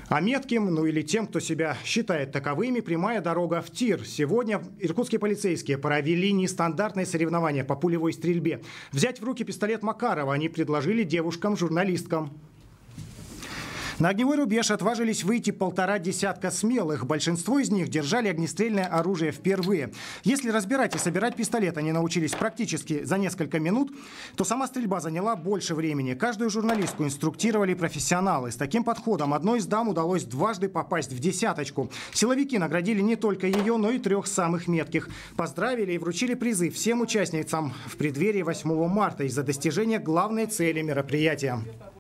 А метким, ну или тем, кто себя считает таковыми, прямая дорога в тир. Сегодня иркутские полицейские провели нестандартное соревнование по пулевой стрельбе. Взять в руки пистолет Макарова они предложили девушкам-журналисткам. На огневой рубеж отважились выйти 1,5 десятка смелых. Большинство из них держали огнестрельное оружие впервые. Если разбирать и собирать пистолет они научились практически за несколько минут, то сама стрельба заняла больше времени. Каждую журналистку инструктировали профессионалы. С таким подходом одной из дам удалось дважды попасть в десяточку. Силовики наградили не только ее, но и 3 самых метких. Поздравили и вручили призы всем участницам в преддверии 8 марта из-за достижения главной цели мероприятия.